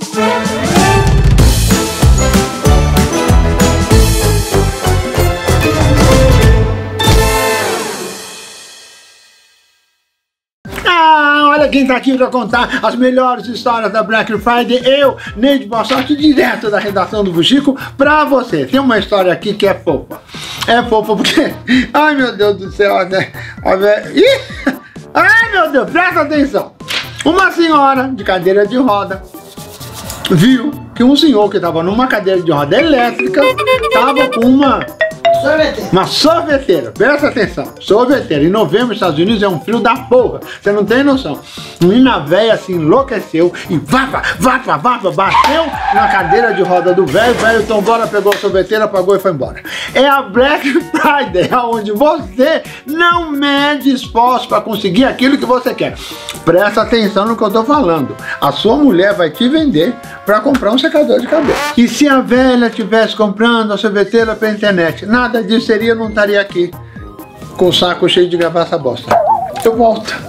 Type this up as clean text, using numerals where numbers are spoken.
Olha quem tá aqui pra contar as melhores histórias da Black Friday. Eu, Neide Boa Sorte, direto da redação do Fuxico pra você. Tem uma história aqui que é fofa. É fofa porque... Ai, meu Deus do céu, né? Ai, meu Deus, presta atenção. Uma senhora de cadeira de roda viu que um senhor que estava numa cadeira de roda elétrica estava com uma sorveteira, presta atenção, sorveteira. Em novembro, nos Estados Unidos, é um frio da porra, você não tem noção. Menina velha se enlouqueceu e bateu na cadeira de roda do velho. O velho tombou, pegou a sorveteira, apagou e foi embora. É a Black Friday, onde você não mede esforço para conseguir aquilo que você quer. Presta atenção no que eu tô falando. A sua mulher vai te vender para comprar um secador de cabelo. E se a velha estivesse comprando a sorveteira pela internet, nada disso seria, não estaria aqui com o saco cheio de gravar essa bosta. Eu volto.